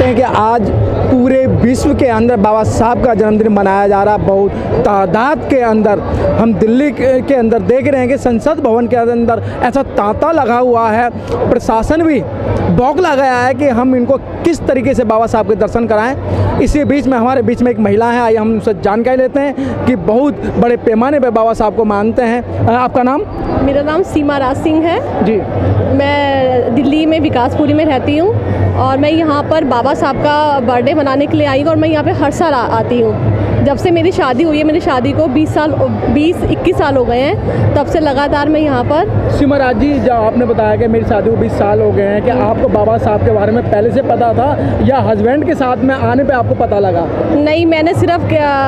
हैं कि आज पूरे विश्व के अंदर बाबा साहब का जन्मदिन मनाया जा रहा है। बहुत तादाद के अंदर हम दिल्ली के अंदर देख रहे हैं कि संसद भवन के अंदर ऐसा तांता लगा हुआ है। प्रशासन भी बौखला गया है कि हम इनको किस तरीके से बाबा साहब के दर्शन कराएं। इसी बीच में हमारे बीच में एक महिला है, आइए हम उनसे जानकारी लेते हैं कि बहुत बड़े पैमाने पर बाबा साहब को मानते हैं। आपका नाम? मेरा नाम सीमा राज सिंह है जी। मैं दिल्ली में विकासपुरी में रहती हूँ और मैं यहाँ पर बाबा साहब का बर्थडे मनाने के लिए आई हूँ और मैं यहाँ पे हर साल आती हूँ। जब से मेरी शादी हुई है, मेरी शादी को 20-21 साल हो गए हैं, तब से लगातार मैं यहाँ पर। सीमा राज जी, जब आपने बताया कि मेरी शादी को 20 साल हो गए हैं, कि आपको बाबा साहब के बारे में पहले से पता था या हस्बैंड के साथ में आने पे आपको पता लगा? नहीं, मैंने सिर्फ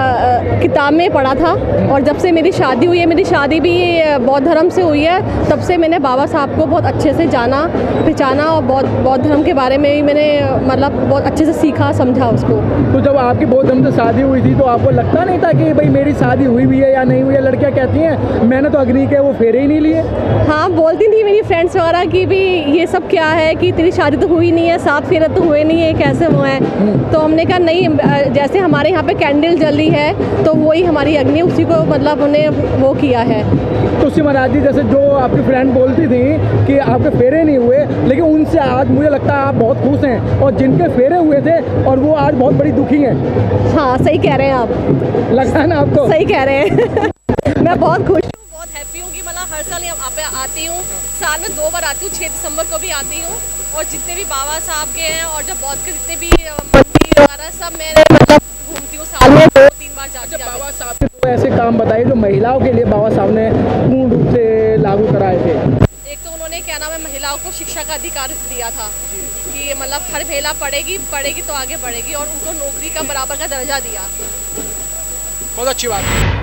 किताब में पढ़ा था और जब से मेरी शादी हुई है, मेरी शादी भी बौद्ध धर्म से हुई है, तब से मैंने बाबा साहब को बहुत अच्छे से जाना पहचाना और बौद्ध धर्म के बारे में भी मैंने मतलब बहुत अच्छे से सीखा समझा उसको। तो जब आपकी बौद्ध धर्म से शादी हुई थी तो आपको लगता नहीं था कि भाई मेरी शादी हुई भी है या नहीं हुई है? लड़कियां कहती हैं मैंने तो अग्नि के वो फेरे ही नहीं लिए। हाँ, बोलती थी मेरी फ्रेंड्स वगैरह कि भी ये सब क्या है कि तेरी शादी तो हुई नहीं है, 7 फेरे तो हुए नहीं है, कैसे हुए हैं? तो हमने कहा नहीं, जैसे हमारे यहाँ पे कैंडल जली है तो वही हमारी अग्नि, उसी को मतलब उन्हें वो किया है। तो सीमा राज जी, जैसे जो आपकी फ्रेंड बोलती थी कि आपके फेरे नहीं हुए, लेकिन उनसे आज मुझे लगता है आप बहुत खुश हैं, और जिनके फेरे हुए थे और वो आज बहुत बड़ी दुखी हैं। हाँ, सही कह रहे हैं आप। लगता है ना आपको? सही कह रहे हैं। मैं बहुत खुश हूँ, बहुत हैप्पी हूँ कि मतलब हर साल यहाँ पे आती हूँ। साल में 2 बार आती हूँ, 6 दिसंबर को भी आती हूँ। और जितने भी बाबा साहब के हैं और जब बौद्ध के जितने भी मंदिर वगैरह सब मैं मतलब घूमती हूँ, साल में 2-3 बार जाती हूँ। बाबा साहब के तो ऐसे काम बताइए जो महिलाओं के लिए बाबा साहब ने पूर्ण रूप से लागू कराए थे। एक तो उन्होंने क्या नाम है, महिलाओं को शिक्षा का अधिकार दिया था कि मतलब हर महिला पढ़ेगी तो आगे बढ़ेगी, और उनको नौकरी का बराबर का दर्जा दिया। बहुत अच्छी बात है।